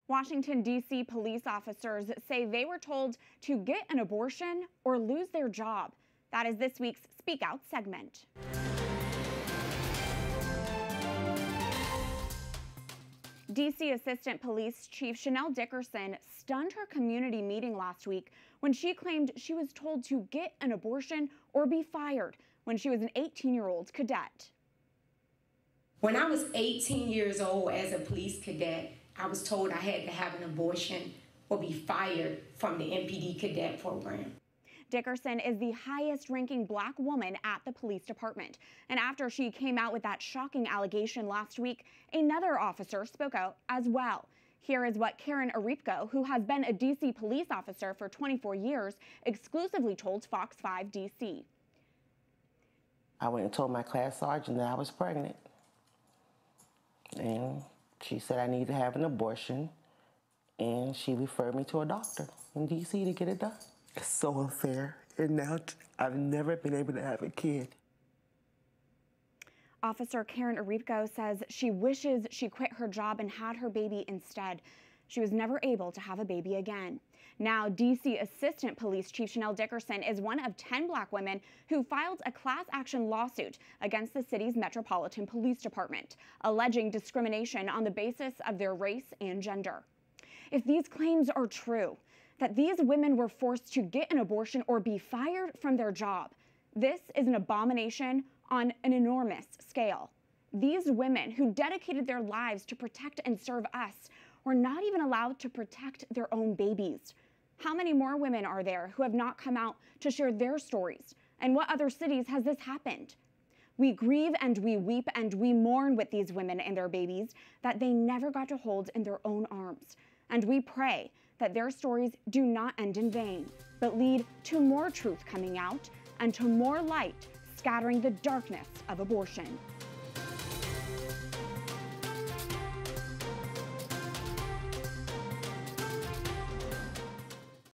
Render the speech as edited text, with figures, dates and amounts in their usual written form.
Washington, D.C. police officers say they were told to get an abortion or lose their job. That is this week's Speak Out segment. D.C. Assistant Police Chief Chanel Dickerson stunned her community meeting last week when she claimed she was told to get an abortion or be fired when she was an 18-year-old cadet. When I was 18 years old as a police cadet, I was told I had to have an abortion or be fired from the MPD cadet program. Dickerson is the highest-ranking black woman at the police department. And after she came out with that shocking allegation last week, another officer spoke out as well. Here is what Catherine Hadro, who has been a D.C. police officer for 24 years, exclusively told Fox 5 D.C. I went and told my class sergeant that I was pregnant. And she said I needed to have an abortion, and she referred me to a doctor in D.C. to get it done. It's so unfair, and now I've never been able to have a kid. Officer Catherine Hadro says she wishes she quit her job and had her baby instead. She was never able to have a baby again. Now, D.C. Assistant Police Chief Chanel Dickerson is one of 10 black women who filed a class action lawsuit against the city's Metropolitan Police Department, alleging discrimination on the basis of their race and gender. If these claims are true, that these women were forced to get an abortion or be fired from their job, this is an abomination on an enormous scale. These women who dedicated their lives to protect and serve us were not even allowed to protect their own babies. How many more women are there who have not come out to share their stories? And what other cities has this happened? We grieve and we weep and we mourn with these women and their babies that they never got to hold in their own arms. And we pray that their stories do not end in vain, but lead to more truth coming out and to more light scattering the darkness of abortion.